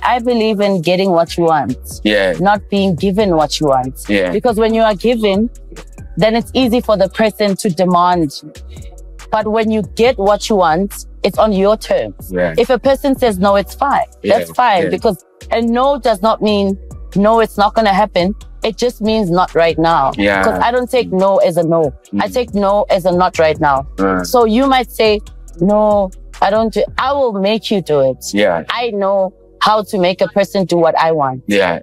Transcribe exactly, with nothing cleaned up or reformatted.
I believe in getting what you want. Yeah. Not being given what you want. Yeah. Because when you are given, then it's easy for the person to demand. But when you get what you want, it's on your terms. Yeah. If a person says no, it's fine. Yeah. That's fine. Yeah. Because a no does not mean no, it's not going to happen. It just means not right now. Yeah. Because I don't take no as a no. Mm. I take no as a not right now. Uh. So you might say, no, I don't do I will make you do it. Yeah. I know how to make a person do what I want. Yeah.